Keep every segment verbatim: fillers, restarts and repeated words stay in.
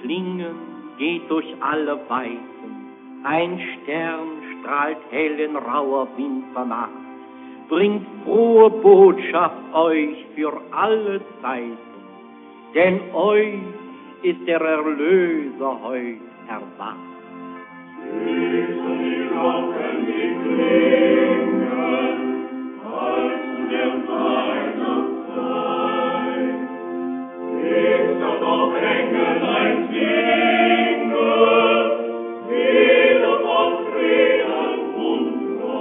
Klingen geht durch alle Weiten, ein Stern strahlt hell in rauer Winternacht, bringt frohe Botschaft euch für alle Zeiten, denn euch ist der Erlöser heut erwacht. Schließen die Glocken die Klingen, als zu der Weihnachtszeit. Ist da doch Engelein singe, jeder von Frieden und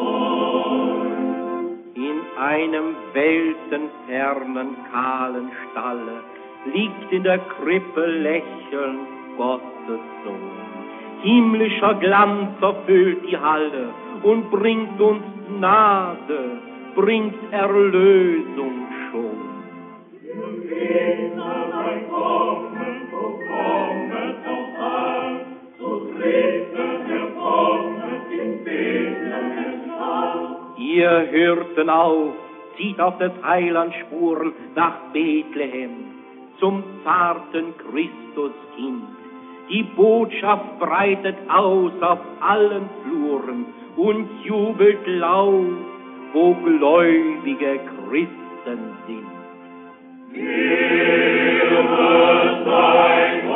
Freude. In einem weltenfernen, kahlen Stalle liegt in der Krippe lächelnd Gottes Sohn. Himmlischer Glanz erfüllt die Halle und bringt uns Gnade, bringt Erlösung schon. Im Winter sein Kommen, so kommet doch an, so treten wir kommet in Bethlehem Stall. Ihr Hirten auf, zieht auf des Heilands Spuren nach Bethlehem, zum zarten Christuskind. Die Botschaft breitet aus auf allen Fluren und jubelt laut, wo gläubige Christen sind. Liebe sei